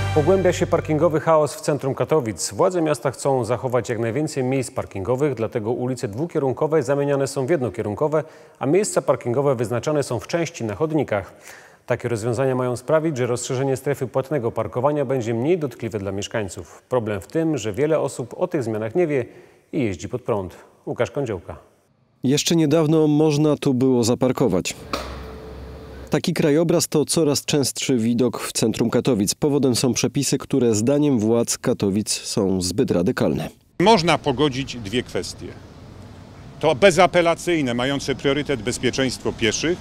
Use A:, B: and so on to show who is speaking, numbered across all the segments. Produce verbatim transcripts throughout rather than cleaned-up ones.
A: Pogłębia się parkingowy chaos w centrum Katowic. Władze miasta chcą zachować jak najwięcej miejsc parkingowych, dlatego ulice dwukierunkowe zamieniane są w jednokierunkowe, a miejsca parkingowe wyznaczane są w części na chodnikach. Takie rozwiązania mają sprawić, że rozszerzenie strefy płatnego parkowania będzie mniej dotkliwe dla mieszkańców. Problem w tym, że wiele osób o tych zmianach nie wie i jeździ pod prąd. Łukasz Kądziołka.
B: Jeszcze niedawno można tu było zaparkować. Taki krajobraz to coraz częstszy widok w centrum Katowic. Powodem są przepisy, które zdaniem władz Katowic są zbyt radykalne.
C: Można pogodzić dwie kwestie. To bezapelacyjne, mające priorytet bezpieczeństwo pieszych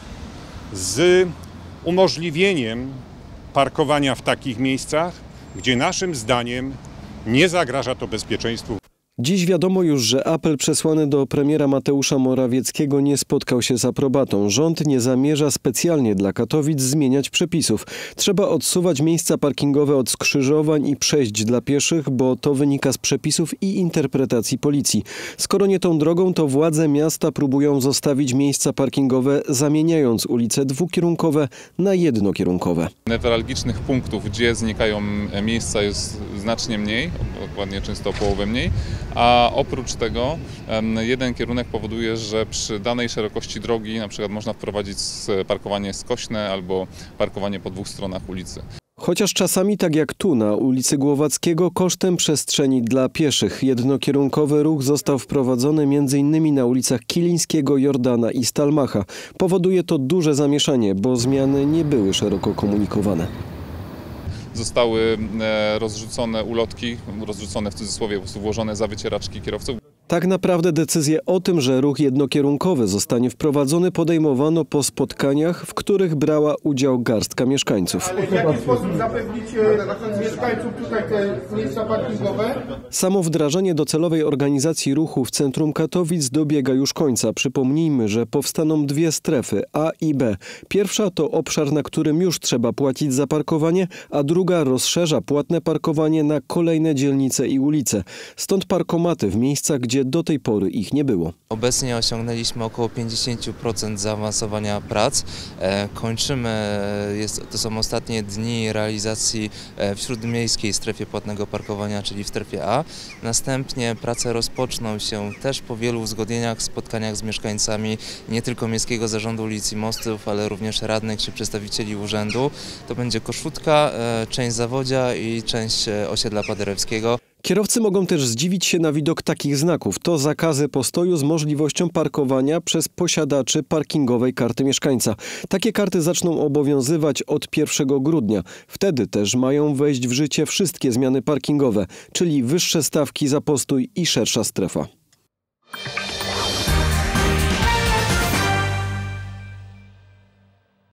C: z umożliwieniem parkowania w takich miejscach, gdzie naszym zdaniem nie zagraża to bezpieczeństwu.
B: Dziś wiadomo już, że apel przesłany do premiera Mateusza Morawieckiego nie spotkał się z aprobatą. Rząd nie zamierza specjalnie dla Katowic zmieniać przepisów. Trzeba odsuwać miejsca parkingowe od skrzyżowań i przejść dla pieszych, bo to wynika z przepisów i interpretacji policji. Skoro nie tą drogą, to władze miasta próbują zostawić miejsca parkingowe, zamieniając ulice dwukierunkowe na jednokierunkowe.
D: Newralgicznych punktów, gdzie znikają miejsca, jest znacznie mniej, dokładnie często o połowę mniej. A oprócz tego jeden kierunek powoduje, że przy danej szerokości drogi na przykład można wprowadzić parkowanie skośne albo parkowanie po dwóch stronach ulicy.
B: Chociaż czasami tak jak tu na ulicy Głowackiego kosztem przestrzeni dla pieszych. Jednokierunkowy ruch został wprowadzony między innymi na ulicach Kilińskiego, Jordana i Stalmacha. Powoduje to duże zamieszanie, bo zmiany nie były szeroko komunikowane.
D: Zostały rozrzucone ulotki, rozrzucone w cudzysłowie, po prostu włożone za wycieraczki kierowców.
B: Tak naprawdę decyzję o tym, że ruch jednokierunkowy zostanie wprowadzony, podejmowano po spotkaniach, w których brała udział garstka mieszkańców.
E: Ale w jaki sposób zapewnicie mieszkańców tutaj te miejsca parkingowe?
B: Samo wdrażanie docelowej organizacji ruchu w centrum Katowic dobiega już końca. Przypomnijmy, że powstaną dwie strefy A i B. Pierwsza to obszar, na którym już trzeba płacić za parkowanie, a druga rozszerza płatne parkowanie na kolejne dzielnice i ulice. Stąd parkomaty w miejscach, gdzie do tej pory ich nie było.
F: Obecnie osiągnęliśmy około pięćdziesiąt procent zaawansowania prac. E, kończymy, jest, to są ostatnie dni realizacji w śródmiejskiej strefie płatnego parkowania, czyli w strefie A. Następnie prace rozpoczną się też po wielu uzgodnieniach, spotkaniach z mieszkańcami nie tylko Miejskiego Zarządu Ulic i Mostów, ale również radnych czy przedstawicieli urzędu. To będzie Koszutka, e, część Zawodzia i część osiedla Paderewskiego.
B: Kierowcy mogą też zdziwić się na widok takich znaków. To zakazy postoju z możliwością parkowania przez posiadaczy parkingowej karty mieszkańca. Takie karty zaczną obowiązywać od pierwszego grudnia. Wtedy też mają wejść w życie wszystkie zmiany parkingowe, czyli wyższe stawki za postój i szersza strefa.